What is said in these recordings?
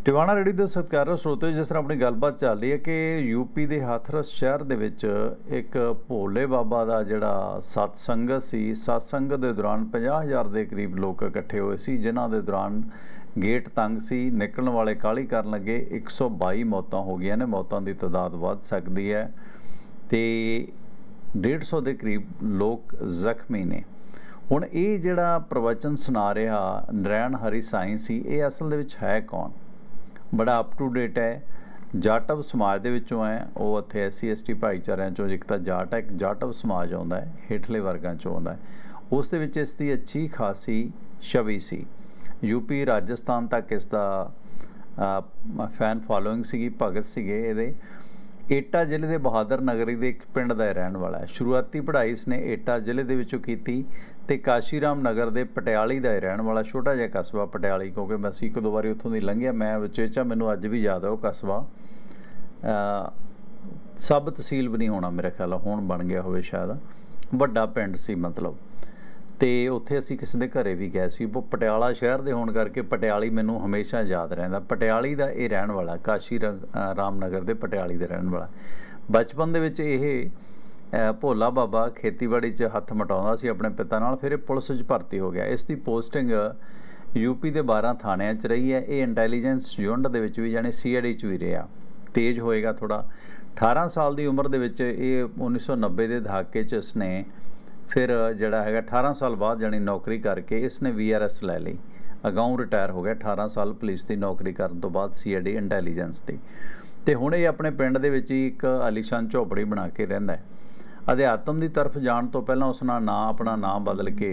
Tiwana ready ਦੇ ਸਤਿਕਾਰਯੋਗ ਸਰੋਤੇ, जिस तरह अपनी गलबात चल रही है कि यूपी के हाथरस शहर ਦੇ ਵਿੱਚ एक भोले बाबा का ਜਿਹੜਾ सतसंगत ਸੀ। सतसंगत ਦੇ दौरान 50,000 ਦੇ ਕਰੀਬ ਲੋਕ ਇਕੱਠੇ ਹੋਏ ਸੀ, ਜਿਨ੍ਹਾਂ ਦੇ ਦੌਰਾਨ गेट तंग सी, निकलने वाले काहली करन लगे। 122 मौतां हो गई ने, मौतां की तादाद वध सकती है तो 150 के करीब लोग जख्मी ने। हुण ये जिहड़ा प्रवचन सुना रहा नरैण हरी साईं सी, ये असल दे विच है कौन? बड़ा अप टू डेट है, जाटव समाज दे विचों है। वो इत्थे SC ST भाईचारिਆਂ चों एक तो जाट है, एक जाटव समाज आउंदा है, हेठले वर्गां चों आउंदा है। उस दे विच इसदी अच्छी खासी छवि सी। यूपी राजस्थान तक इसका फैन फॉलोइंग सी। भगत सीगे इहदे एटा जिले के बहादुर नगरी के एक पिंड का रहन वाला है। शुरुआती पढ़ाई इसने एटा जिले के विचों कीती ते काशीराम नगर के पटियाली का रहन वाला छोटा जिहा कस्बा पटियाली, क्योंकि मैं एक दो बारी उत्थों दी लंघिया, मैं विचेचा मैनूं अज भी याद है वो कस्बा। सब तहसील भी नहीं होना मेरे ख्याल, हुण बन गया होवे शायद, वड्डा पिंड सी मतलब। तो उत्थे असीं किसी के घरे भी गए सी। वो पटियाला शहर के होने करके पटियाली मैनूं हमेशा याद रहिंदा। पटियाली का ये रहन वाला, काशी राम नगर के पटियाली का रहन वाला। बचपन दे विच ये भोला बाबा खेतीबाड़ी च हत्थ मटाउंदा सी अपने पिता नाल, फिर पुलिस च भर्ती हो गया। इसकी पोस्टिंग यूपी के 12 थाणिਆਂ च रही है। ये इंटैलीजेंस यूनिट दे विच भी जाने CID च भी रहा। तेज होएगा थोड़ा। 18 साल की उम्र दे विच ये 1990 के दहाके च इसने फिर जड़ा है 18 साल बाद जानी नौकरी करके इसने VRS लै ली। अगाऊँ रिटायर हो गया 18 साल पुलिस की नौकरी करने तो बाद CID इंटैलीजेंस की। तो हुण ये अपने पिंड दे विच एक आलीशान झोपड़ी बना के रहिंदा है। अध्यात्म की तरफ जाण तो पहलां उसना नां अपना नां बदल के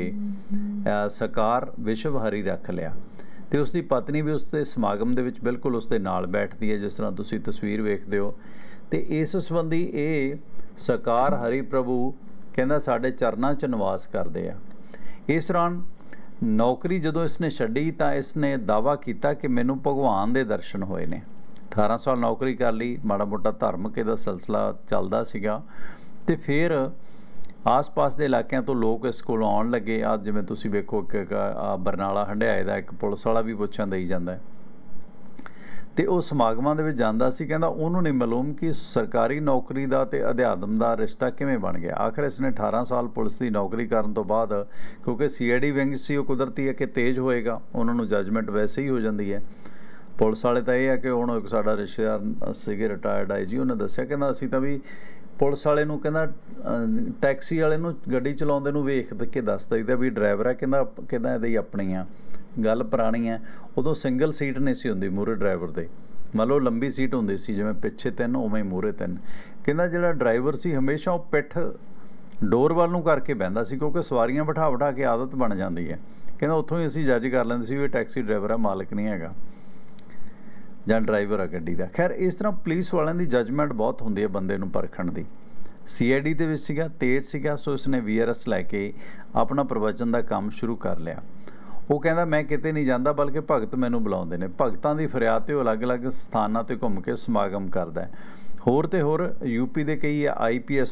सकार विश्व हरी रख लिया। तो उसकी पत्नी भी उसके समागम दे विच बिल्कुल उसके नाल बैठती है, जिस तरह तुसीं तस्वीर वेखदे हो। तो इस संबंधी ये सकार हरी प्रभु कहता साढ़े चरणों च निवास करते हैं। इस दौरान नौकरी जदों इसने छड्डी तो इसने दावा किया कि मैनू भगवान के दर्शन होए ने। 18 साल नौकरी कर ली, माड़ा मोटा धार्मिक इहदा सिलसिला चलदा सीगा। ते फिर आस पास के इलाकों तो लोग इस कोल आउण लगे। आ जिवें तुसीं वेखो बरनाला हंडियाए दा एक पुलिस वाला भी पुछां देई जांदा है। तो वह समागमां दे विच जांदा सी, कहंदा उहनूं नहीं मालूम कि सरकारी नौकरी का तो अध्यात्म का रिश्ता किवें बन गया। आखिर इसने 18 साल पुलिस की नौकरी करन तो बाद, क्योंकि CID विंग सी, कुदरती है कि तेज होएगा, उन्होंने जजमेंट वैसे ही हो जाती है। पुलिस वाले तो यह है कि हुण एक साडा रिश्तेदार सीगे रिटायर्ड IG, उन्हें दस्सिया कहंदा असीं तां भी पुलिस वाले नूं कहंदा टैक्सी वाले नूं गड्डी चलाउंदे नूं वेख के दस दईदा भी ड्राइवर है, कहंदा इहदी अपनी आ। गल पुरानी है, उदों सिंगल सीट नहीं सी हुंदी मूहरे ड्राइवर दे, मान लो लंबी सीट हुंदी सी, जिवें पिछे 3 उवें मूहरे 3। कहंदा जिहड़ा ड्राइवर सी हमेशा वो पिठ डोर वाल नूं करके बहिंदा सी, क्योंकि सवारियां बिठा बिठा के आदत बन जाती है। कहंदा उत्थों ही असीं जज कर लैंदे सी भी टैक्सी ड्राइवर है, मालिक नहीं हैगा जां ड्राइवर है गड्डी का। खैर इस तरह पुलिस वालियां दी जजमेंट बहुत हुंदी है बंदे नूं परखण दी। CID दे विच सीगा, तेज सीगा, सो इसने VRS लैके अपना प्रवचन का काम शुरू कर लिया। वो कहता मैं किते नहीं जाता, बल्कि भगत मैनू बुलाउंदे ने। भगतां दी फरियाद ते अलग अलग स्थानां ते घूम के समागम करदा है। होर ते होर यूपी के कई IPS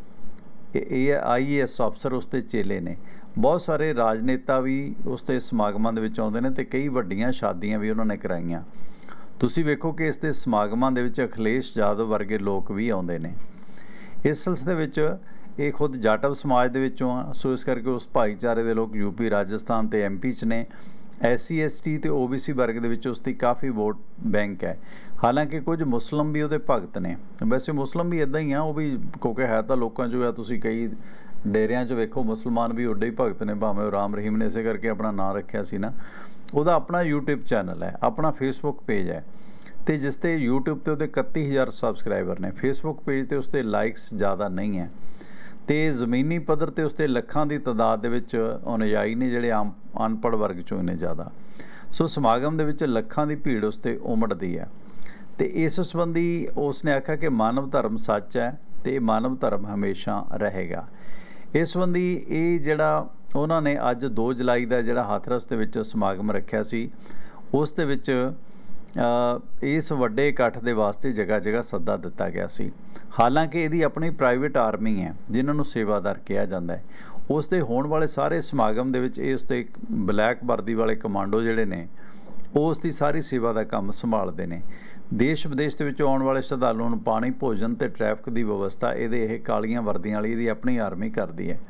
IAS अफसर उसते चेले ने। बहुत सारे राजनेता भी उसते समागमां दे विच आउंदे ने ते कई वड्डियां शादियां भी उन्होंने कराईयां। तुसीं वेखो कि इसते समागमां दे विच अखिलेश यादव वर्गे लोग भी आउंदे ने। इस सिलसिले विच ये खुद जाटव समाज दे विचों आ, सो इस करके उस भाईचारे दे लोग यूपी राजस्थान ते MP च ने। SC ST ते OBC वर्ग दे विच उसकी काफ़ी वोट बैंक है। हालांकि कुछ मुस्लिम भी उहदे भगत ने। वैसे मुस्लिम भी इदां ही आ, वो भी क्योंकि है तो लोगों चों आ, तुसीं कई डेरियां च वेखो मुसलमान भी उड्डे ही भगत ने, भावें राम रहीम ने इसे करके अपना नाम रखिया सी ना। उहदा अपना YouTube चैनल है, अपना Facebook पेज है, तो जिसते YouTube ते उहदे 31,000 सबसक्राइबर ने। Facebook पेज ते उसते लाइक्स ज़्यादा नहीं है। तो जमीनी पद्धर ते उसते लखां की तादाद दे विच अनुयायी ने जिहड़े आम अनपढ़ वर्ग चों ने ज़्यादा। सो समागम दे विच लखां की भीड़ उसते उमड़दी है। तो इस संबंधी उसने आख्या कि मानव धर्म सच है, तो मानव धर्म हमेशा रहेगा। इस संबंधी ये जिहड़ा उन्होंने अज 2 जुलाई का जिहड़ा हाथरस दे विच समागम रखिया सी, उस दे विच इस वड्डे इकट्ठ के वास्ते जगह जगह सद्दा दिता गया सी। हालांकि यदी अपनी प्राइवेट आर्मी है जिन्होंने सेवादार कहा जाता है, उसके होने वाले सारे समागम दे विच उसते ब्लैक वर्दी वाले कमांडो जिहड़े ने ਉਹ ਉਸ ਦੀ ਸਾਰੀ ਸੇਵਾ ਦਾ ਕੰਮ ਸੰਭਾਲਦੇ ਨੇ। ਦੇਸ਼ ਵਿਦੇਸ਼ ਦੇ ਵਿੱਚੋਂ ਆਉਣ ਵਾਲੇ ਸ਼ਰਧਾਲੂਆਂ ਨੂੰ ਪਾਣੀ, ਭੋਜਨ ਤੇ ਟ੍ਰੈਫਿਕ ਦੀ ਵਿਵਸਥਾ ਇਹਦੇ ਇਹ ਕਾਲੀਆਂ ਵਰਦੀਆਂ ਵਾਲੀ ਇਹਦੀ ਆਪਣੀ ਆਰਮੀ ਕਰਦੀ ਹੈ।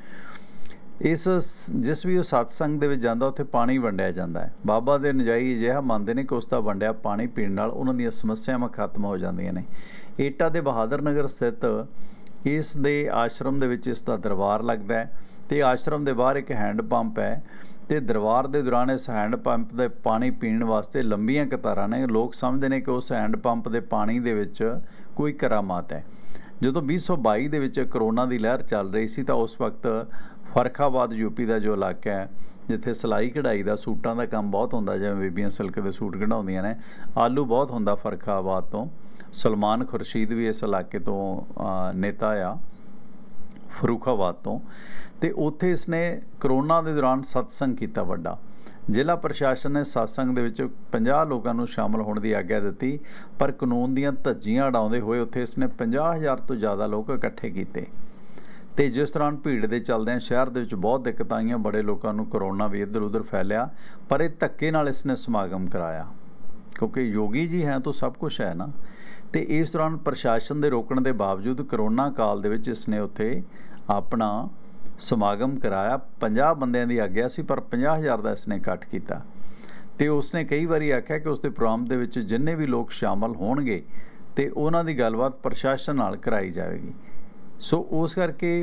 ਜਿਸ ਵੀ ਉਹ ਸਤਸੰਗ ਦੇ ਵਿੱਚ ਜਾਂਦਾ ਉੱਥੇ ਪਾਣੀ ਵੰਡਿਆ ਜਾਂਦਾ ਹੈ। ਬਾਬਾ ਦੇ ਨਜਾਈ ਅਜਿਹਾ ਮੰਨਦੇ ਨੇ ਕਿ ਉਸ ਦਾ ਵੰਡਿਆ ਪਾਣੀ ਪੀਣ ਨਾਲ ਉਹਨਾਂ ਦੀਆਂ ਸਮੱਸਿਆਵਾਂ ਖਤਮ ਹੋ ਜਾਂਦੀਆਂ ਨੇ। ਏਟਾ ਦੇ ਬਹਾਦਰ ਨਗਰ ਸਥਿਤ ਇਸ ਦੇ ਆਸ਼ਰਮ ਦੇ ਵਿੱਚ ਇਸ ਦਾ ਦਰਬਾਰ ਲੱਗਦਾ ਹੈ ਅਤੇ ਆਸ਼ਰਮ ਦੇ ਬਾਹਰ ਇੱਕ ਹੈਂਡ ਪੰਪ ਹੈ ਅਤੇ ਦਰਬਾਰ ਦੇ ਦੌਰਾਨ ਇਸ ਹੈਂਡ ਪੰਪ ਦੇ ਪਾਣੀ ਪੀਣ ਵਾਸਤੇ ਲੰਬੀਆਂ ਕਤਾਰਾਂ ਨੇ। ਲੋਕ ਸਮਝਦੇ ਨੇ ਕਿ ਉਸ ਹੈਂਡ ਪੰਪ ਦੇ ਪਾਣੀ ਦੇ ਵਿੱਚ ਕੋਈ ਕਰਾਮਾਤ ਹੈ। ਜਦੋਂ 2022 ਦੇ ਵਿੱਚ ਕਰੋਨਾ ਦੀ ਲਹਿਰ ਚੱਲ ਰਹੀ ਸੀ ਤਾਂ ਉਸ ਵਕਤ ਫਰਖਾਬਾਦ ਯੂਪੀ ਦਾ ਜੋ ਇਲਾਕਾ ਹੈ, ਜਿੱਥੇ ਸਿਲਾਈ ਕਢਾਈ ਦਾ, ਸੂਟਾਂ ਦਾ ਕੰਮ ਬਹੁਤ ਹੁੰਦਾ, ਜਿਵੇਂ ਬੀਬੀਆਂ ਸਿਲਕ ਦੇ ਸੂਟ ਕਢਾਉਂਦੀਆਂ ਨੇ, ਆਲੂ ਬਹੁਤ ਹੁੰਦਾ ਫਰਖਾਬਾਦ ਤੋਂ। ਸਲਮਾਨ ਖੁਰਸ਼ੀਦ ਵੀ ਇਸ ਇਲਾਕੇ ਤੋਂ ਨੇਤਾ ਆ, ਫਰੂਖਾਬਾਦ ਤੋਂ, ਅਤੇ ਉੱਥੇ ਇਸਨੇ ਕਰੋਨਾ ਦੇ ਦੌਰਾਨ ਸਤਸੰਗ ਕੀਤਾ ਵੱਡਾ। ਜ਼ਿਲ੍ਹਾ ਪ੍ਰਸ਼ਾਸਨ ਨੇ ਸਤਸੰਗ ਦੇ ਵਿੱਚ 50 ਲੋਕਾਂ ਨੂੰ ਸ਼ਾਮਲ ਹੋਣ ਦੀ ਆਗਿਆ ਦਿੱਤੀ, ਪਰ ਕਾਨੂੰਨ ਦੀਆਂ ਧੱਜੀਆਂ ਉਡਾਉਂਦੇ ਹੋਏ ਉੱਥੇ ਇਸਨੇ 50,000 ਤੋਂ ਜ਼ਿਆਦਾ ਲੋਕ ਇਕੱਠੇ ਕੀਤੇ ਅਤੇ ਜਿਸ ਦੌਰਾਨ ਭੀੜ ਦੇ ਚੱਲਦਿਆਂ ਸ਼ਹਿਰ ਦੇ ਵਿੱਚ ਬਹੁਤ ਦਿੱਕਤਾਂ ਆਈਆਂ। ਬੜੇ ਲੋਕਾਂ ਨੂੰ ਕਰੋਨਾ ਵੀ ਇੱਧਰ ਉੱਧਰ ਫੈਲਿਆ, ਪਰ ਇਹ ਧੱਕੇ ਨਾਲ ਇਸਨੇ ਸਮਾਗਮ ਕਰਾਇਆ, ਕਿਉਂਕਿ ਯੋਗੀ ਜੀ ਹੈ ਤਾਂ ਸਭ ਕੁਛ ਹੈ ਨਾ। ਅਤੇ ਇਸ ਦੌਰਾਨ ਪ੍ਰਸ਼ਾਸਨ ਦੇ ਰੋਕਣ ਦੇ ਬਾਵਜੂਦ ਕਰੋਨਾ ਕਾਲ ਦੇ ਵਿੱਚ ਇਸਨੇ ਉੱਥੇ ਆਪਣਾ ਸਮਾਗਮ ਕਰਾਇਆ। 50 ਬੰਦਿਆਂ ਦੀ ਆਗਿਆ ਸੀ, ਪਰ 50,000 ਦਾ ਇਸਨੇ ਇਕੱਠ ਕੀਤਾ। ਅਤੇ ਉਸਨੇ ਕਈ ਵਾਰੀ ਆਖਿਆ ਕਿ ਉਸਦੇ ਪ੍ਰੋਗਰਾਮ ਦੇ ਵਿੱਚ ਜਿੰਨੇ ਵੀ ਲੋਕ ਸ਼ਾਮਲ ਹੋਣਗੇ ਅਤੇ ਉਹਨਾਂ ਦੀ ਗੱਲਬਾਤ ਪ੍ਰਸ਼ਾਸਨ ਨਾਲ ਕਰਾਈ ਜਾਵੇਗੀ। ਸੋ ਉਸ ਕਰਕੇ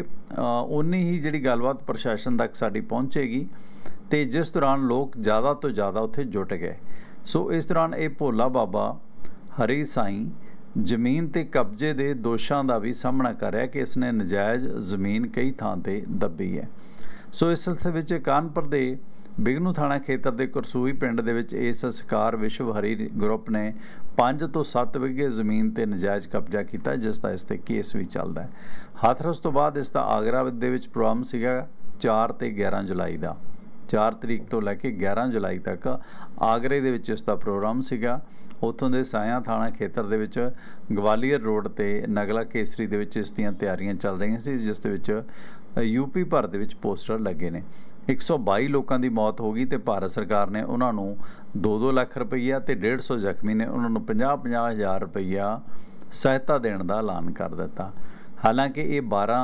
ਉਨੀ ਹੀ ਜਿਹੜੀ ਗੱਲਬਾਤ ਪ੍ਰਸ਼ਾਸਨ ਤੱਕ ਸਾਡੀ ਪਹੁੰਚੇਗੀ, ਅਤੇ ਜਿਸ ਦੌਰਾਨ ਲੋਕ ਜ਼ਿਆਦਾ ਤੋਂ ਜ਼ਿਆਦਾ ਉੱਥੇ ਜੁਟ ਗਏ। ਸੋ ਇਸ ਦੌਰਾਨ ਇਹ ਭੋਲਾ ਬਾਬਾ ਹਰੀ ਸਾਈਂ ਜ਼ਮੀਨ 'ਤੇ ਕਬਜ਼ੇ ਦੇ ਦੋਸ਼ਾਂ ਦਾ ਵੀ ਸਾਹਮਣਾ ਕਰ ਰਿਹਾ ਕਿ ਇਸਨੇ ਨਜਾਇਜ਼ ਜ਼ਮੀਨ ਕਈ ਥਾਂ 'ਤੇ ਦੱਬੀ ਹੈ। ਸੋ ਇਸ ਸਿਲਸਿਲੇ ਵਿੱਚ ਕਾਨਪੁਰ ਦੇ ਬਿਗਨੂ ਥਾਣਾ ਖੇਤਰ ਦੇ ਕਰਸੂਈ ਪਿੰਡ ਦੇ ਵਿੱਚ ਇਸ ਸਰਕਾਰ ਵਿਸ਼ਵ ਹਰੀ ਗਰੁੱਪ ਨੇ 5 ਤੋਂ 7 ਵਿਗੇ ਜ਼ਮੀਨ 'ਤੇ ਨਜਾਇਜ਼ ਕਬਜ਼ਾ ਕੀਤਾ, ਜਿਸ ਦਾ ਇਸ 'ਤੇ ਕੇਸ ਵੀ ਚੱਲਦਾ ਹੈ। ਹਾਥਰਸ ਤੋਂ ਬਾਅਦ ਇਸ ਦਾ ਆਗਰਾ ਦੇ ਵਿੱਚ ਪ੍ਰੋਗਰਾਮ ਸੀਗਾ 4 ਤੇ 11 ਜੁਲਾਈ ਦਾ। 4 ਤਰੀਕ ਤੋਂ ਲੈ ਕੇ 11 ਜੁਲਾਈ ਤੱਕ ਆਗਰੇ ਦੇ ਵਿੱਚ ਇਸ ਦਾ ਪ੍ਰੋਗਰਾਮ ਸੀਗਾ। ਉੱਥੋਂ ਦੇ ਸਾਇਆ ਥਾਣਾ ਖੇਤਰ ਦੇ ਵਿੱਚ ਗਵਾਲੀਅਰ ਰੋਡ 'ਤੇ ਨਗਲਾ ਕੇਸਰੀ ਦੇ ਵਿੱਚ ਇਸ ਦੀਆਂ ਤਿਆਰੀਆਂ ਚੱਲ ਰਹੀਆਂ ਸੀ, ਜਿਸ ਦੇ ਵਿੱਚ ਯੂਪੀ ਭਰ ਦੇ ਵਿੱਚ ਪੋਸਟਰ ਲੱਗੇ ਨੇ। 122 ਲੋਕਾਂ ਦੀ ਮੌਤ ਹੋ ਗਈ ਅਤੇ ਭਾਰਤ ਸਰਕਾਰ ਨੇ ਉਹਨਾਂ ਨੂੰ 2-2 ਲੱਖ ਰੁਪਈਆ ਅਤੇ 150 ਜ਼ਖਮੀ ਨੇ ਉਹਨਾਂ ਨੂੰ 50-50 ਹਜ਼ਾਰ ਰੁਪਈਆ ਸਹਾਇਤਾ ਦੇਣ ਦਾ ਐਲਾਨ ਕਰ ਦਿੱਤਾ। ਹਾਲਾਂਕਿ ਇਹ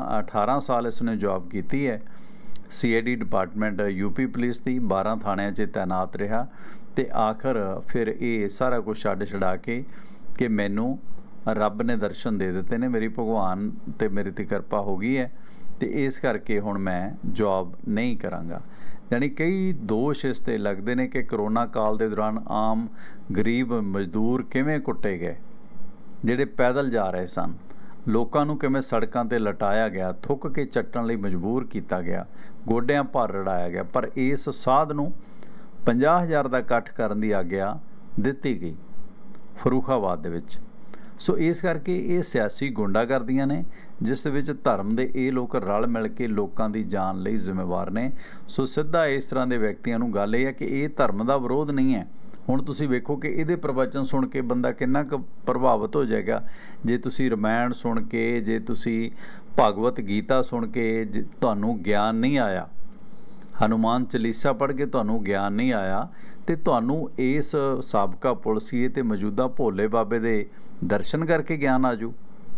18 ਸਾਲ ਇਸਨੇ ਜੌਬ ਕੀਤੀ ਹੈ CID ਡਿਪਾਰਟਮੈਂਟ ਯੂਪੀ ਪੁਲਿਸ ਦੀ, 12 ਥਾਣਿਆਂ 'ਚ ਤੈਨਾਤ ਰਿਹਾ ਅਤੇ ਆਖਰ ਫਿਰ ਇਹ ਸਾਰਾ ਕੁਝ ਛੱਡ ਛਡਾ ਕੇ ਕਿ ਮੈਨੂੰ ਰੱਬ ਨੇ ਦਰਸ਼ਨ ਦੇ ਦਿੱਤੇ ਨੇ, ਮੇਰੀ ਭਗਵਾਨ 'ਤੇ ਮੇਰੇ 'ਤੇ ਕਿਰਪਾ ਹੋ ਗਈ ਹੈ ਅਤੇ ਇਸ ਕਰਕੇ ਹੁਣ ਮੈਂ ਜੌਬ ਨਹੀਂ ਕਰਾਂਗਾ। ਯਾਨੀ ਕਈ ਦੋਸ਼ ਇਸ 'ਤੇ ਲੱਗਦੇ ਨੇ ਕਿ ਕਰੋਨਾ ਕਾਲ ਦੇ ਦੌਰਾਨ ਆਮ ਗਰੀਬ ਮਜ਼ਦੂਰ ਕਿਵੇਂ ਕੁੱਟੇ ਗਏ, ਜਿਹੜੇ ਪੈਦਲ ਜਾ ਰਹੇ ਸਨ, ਲੋਕਾਂ ਨੂੰ ਕਿਵੇਂ ਸੜਕਾਂ 'ਤੇ ਲਟਾਇਆ ਗਿਆ, ਥੁੱਕ ਕੇ ਚੱਟਣ ਲਈ ਮਜਬੂਰ ਕੀਤਾ ਗਿਆ, ਗੋਡਿਆਂ ਭਰ ਰੜਾਇਆ ਗਿਆ, ਪਰ ਇਸ ਸਾਧ ਨੂੰ 50,000 ਦਾ ਇਕੱਠ ਕਰਨ ਦੀ ਆਗਿਆ ਦਿੱਤੀ ਗਈ ਫਰੂਖਾਬਾਦ ਦੇ ਵਿੱਚ। ਸੋ ਇਸ ਕਰਕੇ ਇਹ ਸਿਆਸੀ ਗੁੰਡਾਗਰਦੀਆਂ ਨੇ, ਜਿਸ ਦੇ ਵਿੱਚ ਧਰਮ ਦੇ ਇਹ ਲੋਕ ਰਲ ਮਿਲ ਕੇ ਲੋਕਾਂ ਦੀ ਜਾਨ ਲਈ ਜ਼ਿੰਮੇਵਾਰ ਨੇ। ਸੋ ਸਿੱਧਾ ਇਸ ਤਰ੍ਹਾਂ ਦੇ ਵਿਅਕਤੀਆਂ ਨੂੰ ਗੱਲ ਇਹ ਹੈ ਕਿ ਇਹ ਧਰਮ ਦਾ ਵਿਰੋਧ ਨਹੀਂ ਹੈ। ਹੁਣ ਤੁਸੀਂ ਵੇਖੋ ਕਿ ਇਹਦੇ ਪ੍ਰਵਚਨ ਸੁਣ ਕੇ ਬੰਦਾ ਕਿੰਨਾ ਕੁ ਪ੍ਰਭਾਵਿਤ ਹੋ ਜਾਏਗਾ। ਜੇ ਤੁਸੀਂ ਰਾਮਾਇਣ ਸੁਣ ਕੇ, ਜੇ ਤੁਸੀਂ ਭਗਵਤ ਗੀਤਾ ਸੁਣ ਕੇ ਜੇ ਤੁਹਾਨੂੰ ਗਿਆਨ ਨਹੀਂ ਆਇਆ, ਹਨੂੰਮਾਨ ਚਾਲੀਸਾ ਪੜ੍ਹ ਕੇ ਤੁਹਾਨੂੰ ਗਿਆਨ ਨਹੀਂ ਆਇਆ, ਅਤੇ ਤੁਹਾਨੂੰ ਇਸ ਸਾਬਕਾ ਪੁਲਸੀਏ ਅਤੇ ਮੌਜੂਦਾ ਭੋਲੇ ਬਾਬੇ ਦੇ ਦਰਸ਼ਨ ਕਰਕੇ ਗਿਆਨ ਆਜੂ।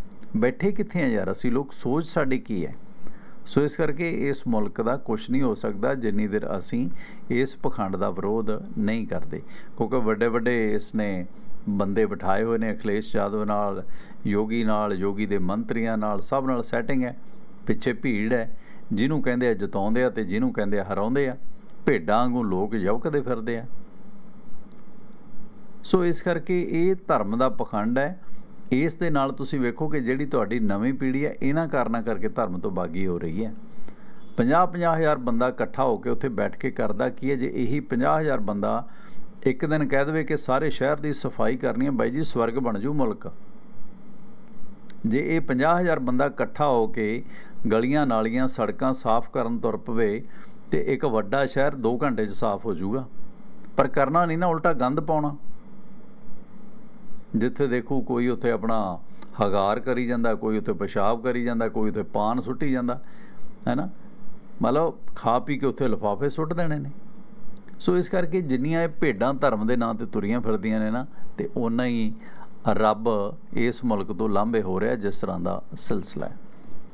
ਬੈਠੇ ਕਿੱਥੇ ਆ ਯਾਰ ਅਸੀਂ ਲੋਕ, ਸੋਚ ਸਾਡੀ ਕੀ ਹੈ। ਸੋ ਇਸ ਕਰਕੇ ਇਸ ਮੁਲਕ ਦਾ ਕੁਛ ਨਹੀਂ ਹੋ ਸਕਦਾ ਜਿੰਨੀ ਦੇਰ ਅਸੀਂ ਇਸ ਪਖੰਡ ਦਾ ਵਿਰੋਧ ਨਹੀਂ ਕਰਦੇ, ਕਿਉਂਕਿ ਵੱਡੇ ਵੱਡੇ ਇਸਨੇ ਬੰਦੇ ਬਿਠਾਏ ਹੋਏ ਨੇ, ਅਖਿਲੇਸ਼ ਯਾਦਵ ਨਾਲ, ਯੋਗੀ ਨਾਲ, ਯੋਗੀ ਦੇ ਮੰਤਰੀਆਂ ਨਾਲ, ਸਭ ਨਾਲ ਸੈਟਿੰਗ ਹੈ। ਪਿੱਛੇ ਭੀੜ ਹੈ, ਜਿਹਨੂੰ ਕਹਿੰਦੇ ਆ ਜਿਤਾਉਂਦੇ ਆ ਅਤੇ ਜਿਹਨੂੰ ਕਹਿੰਦੇ ਆ ਹਰਾਉਂਦੇ ਆ। ਭੇਡਾਂ ਵਾਂਗੂ ਲੋਕ ਯਵਕਦੇ ਫਿਰਦੇ ਆ। ਸੋ ਇਸ ਕਰਕੇ ਇਹ ਧਰਮ ਦਾ ਪਖੰਡ ਹੈ। ਇਸ ਦੇ ਨਾਲ ਤੁਸੀਂ ਵੇਖੋ ਕਿ ਜਿਹੜੀ ਤੁਹਾਡੀ ਨਵੀਂ ਪੀੜ੍ਹੀ ਹੈ, ਇਹਨਾਂ ਕਾਰਨਾਂ ਕਰਕੇ ਧਰਮ ਤੋਂ ਬਾਗੀ ਹੋ ਰਹੀ ਹੈ। 50-50 ਹਜ਼ਾਰ ਬੰਦਾ ਇਕੱਠਾ ਹੋ ਕੇ ਉੱਥੇ ਬੈਠ ਕੇ ਕਰਦਾ ਕੀ ਹੈ? ਜੇ ਇਹੀ 50,000 ਬੰਦਾ ਇੱਕ ਦਿਨ ਕਹਿ ਦੇਵੇ ਕਿ ਸਾਰੇ ਸ਼ਹਿਰ ਦੀ ਸਫਾਈ ਕਰਨੀ ਹੈ, ਬਾਈ ਜੀ ਸਵਰਗ ਬਣ ਜੂ ਮੁਲਕ। ਜੇ ਇਹ 50,000 ਬੰਦਾ ਇਕੱਠਾ ਹੋ ਕੇ ਗਲੀਆਂ ਨਾਲੀਆਂ ਸੜਕਾਂ ਸਾਫ਼ ਕਰਨ ਤੁਰ ਪਵੇ ਅਤੇ ਇੱਕ ਵੱਡਾ ਸ਼ਹਿਰ 2 ਘੰਟੇ 'ਚ ਸਾਫ਼ ਹੋ ਜੂਗਾ। ਪਰ ਕਰਨਾ ਨਹੀਂ ਨਾ, ਉਲਟਾ ਗੰਦ ਪਾਉਣਾ। ਜਿੱਥੇ ਦੇਖੋ ਕੋਈ ਉੱਥੇ ਆਪਣਾ ਹਗਾਰ ਕਰੀ ਜਾਂਦਾ, ਕੋਈ ਉੱਥੇ ਪਿਸ਼ਾਬ ਕਰੀ ਜਾਂਦਾ, ਕੋਈ ਉੱਥੇ ਪਾਨ ਸੁੱਟੀ ਜਾਂਦਾ, ਹੈ ਨਾ। ਮਤਲਬ ਖਾ ਪੀ ਕੇ ਉੱਥੇ ਲਿਫਾਫੇ ਸੁੱਟ ਦੇਣੇ ਨੇ। ਸੋ ਇਸ ਕਰਕੇ ਜਿੰਨੀਆਂ ਇਹ ਭੇਡਾਂ ਧਰਮ ਦੇ ਨਾਂ 'ਤੇ ਤੁਰੀਆਂ ਫਿਰਦੀਆਂ ਨੇ ਨਾ, ਤੇ ਓਨਾ ਹੀ ਰੱਬ ਇਸ ਮੁਲਕ ਤੋਂ ਲਾਂਭੇ ਹੋ ਰਿਹਾ, ਜਿਸ ਤਰ੍ਹਾਂ ਦਾ ਸਿਲਸਿਲਾ ਹੈ।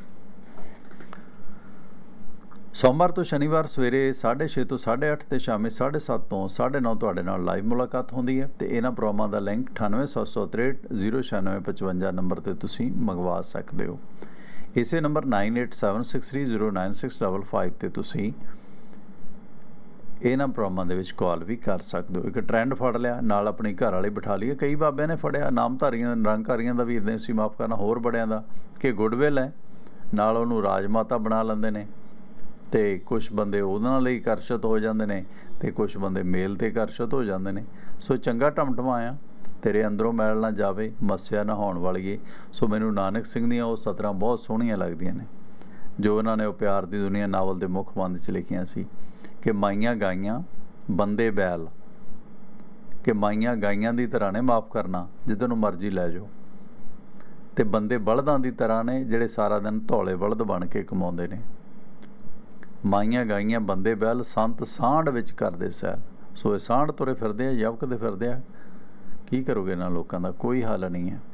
ਸੋਮਵਾਰ ਤੋਂ ਸ਼ਨੀਵਾਰ ਸਵੇਰੇ 6:30 ਤੋਂ 8:30 ਤੇ ਸ਼ਾਮੀ 7:30 ਤੋਂ 9:30 ਤੁਹਾਡੇ ਨਾਲ ਲਾਈਵ ਮੁਲਾਕਾਤ ਹੁੰਦੀ ਹੈ। ਤੇ ਇਹਨਾਂ ਪ੍ਰੋਗਰਾਮਾਂ ਦਾ ਲਿੰਕ 9876309655 ਨੰਬਰ ਤੇ ਤੁਸੀਂ ਮੰਗਵਾ ਸਕਦੇ ਹੋ। ਇਸੇ ਨੰਬਰ 9876309655 ਤੇ ਤੁਸੀਂ ਇਹਨਾਂ ਪ੍ਰੋਗਰਾਮਾਂ ਦੇ ਵਿੱਚ ਕਾਲ ਵੀ ਕਰ ਸਕਦੇ ਹੋ। ਇੱਕ ਟ੍ਰੈਂਡ ਫੜ ਲਿਆ, ਨਾਲ ਆਪਣੀ ਘਰ ਵਾਲੀ ਬਿਠਾ ਲਈ। ਕਈ ਬਾਬਿਆਂ ਨੇ ਫੜਿਆ ਨਾਮਧਾਰੀਆਂ ਨਿਰੰਕਾਰੀਆਂ ਦਾ ਵੀ ਇੱਦਾਂ ਸੀ, ਮਾਫ਼ ਕਰਨਾ, ਹੋਰ ਬੜਿਆਂ ਦਾ, ਕਿ ਗੁੱਡਵਿਲ ਹੈ, ਨਾਲ ਉਹਨੂੰ ਰਾਜਮਾਤਾ ਬਣਾ ਲੈਂਦੇ ਨੇ। ਤੇ ਕੁਛ ਬੰਦੇ ਉਹਨਾਂ ਲਈ ਆਕਰਸ਼ਿਤ ਹੋ ਜਾਂਦੇ ਨੇ, ਤੇ ਕੁਛ ਬੰਦੇ ਮੇਲ 'ਤੇ ਆਕਰਸ਼ਿਤ ਹੋ ਜਾਂਦੇ ਨੇ। ਸੋ ਚੰਗਾ ਟਮਟਮਾ ਆ, ਤੇਰੇ ਅੰਦਰੋਂ ਮੈਲ ਨਾ ਜਾਵੇ, ਮੱਸਿਆ ਨਹਾਉਣ ਵਾਲੀਏ। ਸੋ ਮੈਨੂੰ ਨਾਨਕ ਸਿੰਘ ਦੀਆਂ ਉਹ ਸਤਰਾਂ ਬਹੁਤ ਸੋਹਣੀਆਂ ਲੱਗਦੀਆਂ ਨੇ, ਜੋ ਉਹਨਾਂ ਨੇ ਉਹ ਪਿਆਰ ਦੀ ਦੁਨੀਆ ਨਾਵਲ ਦੇ ਮੁੱਖ ਬੰਦ 'ਚ ਲਿਖੀਆਂ ਸੀ ਕਿ ਮਾਈਆਂ ਗਾਈਆਂ ਬੰਦੇ ਬੈਲ, ਕਿ ਮਾਈਆਂ ਗਾਈਆਂ ਦੀ ਤਰ੍ਹਾਂ ਨੇ, ਮਾਫ਼ ਕਰਨਾ, ਜਿੱਧਰ ਨੂੰ ਮਰਜ਼ੀ ਲੈ ਜਾਓ, ਤੇ ਬੰਦੇ ਬਲਦਾਂ ਦੀ ਤਰ੍ਹਾਂ ਨੇ, ਜਿਹੜੇ ਸਾਰਾ ਦਿਨ ਧੌਲੇ ਬਲਦ ਬਣ ਕੇ ਕਮਾਉਂਦੇ ਨੇ। ਮਾਈਆਂ ਗਾਈਆਂ ਬੰਦੇ ਬੈਲ, ਸੰਤ ਸਾਂਢ ਵਿੱਚ ਕਰਦੇ ਸੈਰ। ਸੋ ਇਹ ਸਾਂਢ ਤੁਰੇ ਫਿਰਦੇ ਆ, ਯਵਕਦੇ ਫਿਰਦੇ ਆ, ਕੀ ਕਰੋਗੇ ਇਹਨਾਂ ਲੋਕਾਂ ਦਾ? ਕੋਈ ਹੱਲ ਨਹੀਂ ਹੈ।